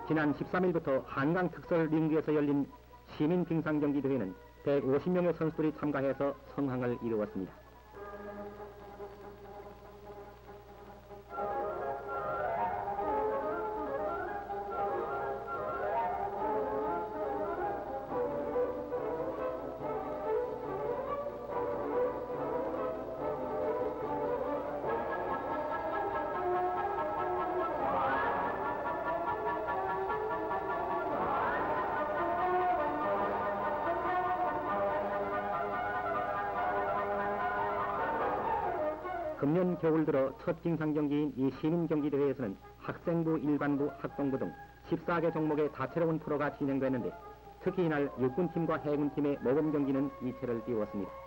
지난 13일부터 한강 특설 링그에서 열린 시민 빙상경기대회는 150명의 선수들이 참가해서 성황을 이루었습니다. 금년 겨울 들어 첫 빙상경기인 이 시민경기대회에서는 학생부, 일반부, 학동부 등 14개 종목의 다채로운 프로가 진행됐는데 특히 이날 육군팀과 해군팀의 모범 경기는 이채를 띄웠습니다.